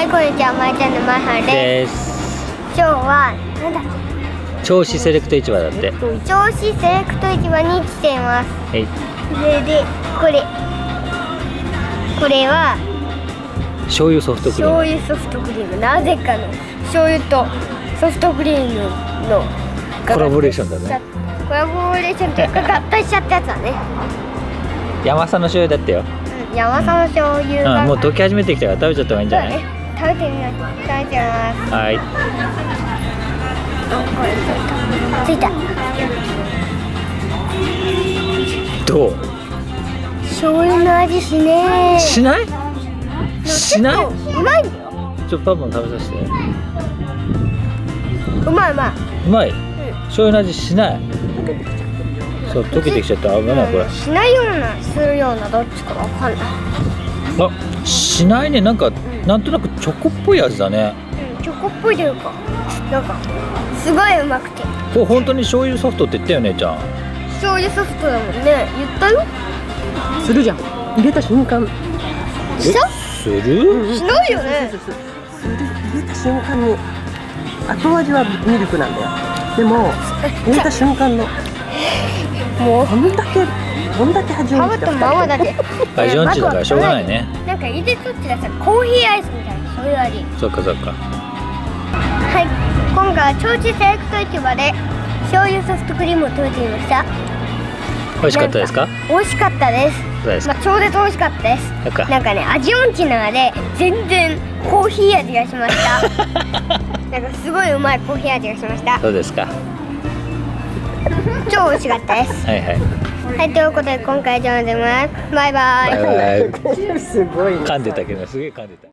はい、こんにちは、まいちゃんのまいはるです。今日はなんだっけ、 銚子セレクト市場だって。 銚子セレクト市場に来ています。 はい。 で、これは醤油ソフトクリーム。 醤油ソフトクリーム、なぜかの醤油とソフトクリームのコラボレーションだね。 コラボレーションっていうか合体しちゃったやつだね。 山佐の醤油だってよ。 山佐の醤油が、 もう溶け始めてきたから食べちゃった方がいいんじゃない？ 食べてみないと。食べちゃいます。 はい。 ついた。 どう？ 醤油の味しねえ。 しない？しない？ うまいんだよ。 パパも食べさせて。 うまい。うまい。醤油の味しない。そう、溶けてきちゃった。危ないこれ。 しないようなするようなどっちかわかんない。 あ、しないね。なんかなんとなくチョコっぽい味だね。 チョコっぽいというか、なんかすごいうまくて。 これ本当に醤油ソフトって言ったよね、ちゃん。 醤油ソフトだもんね。言ったよ。 するじゃん。入れた瞬間。 したする？ しないよね。 入れた瞬間に後味はミルクなんだよ。でも入れた瞬間のもうこんだけ味をハムとママだけ。 味音痴だからしょうがないね。 なんか入れとってだったらコーヒーアイスみたいな、そういう味。 そっかそっか。 はい、今回は銚子セレクト市場で醤油ソフトクリームを食べてみました。 美味しかったですか？ 美味しかったです。 そうですか。 超絶美味しかったです。なんかね、味音痴なので全然コーヒー味がしました。なんかすごいうまいコーヒー味がしました。 そうですか。 超美味しかったです。 はいはい。 はい、ということで今回は以上になります。バイバイ。 バイバイ。 すごいね。 噛んでたけどすげえ噛んでた。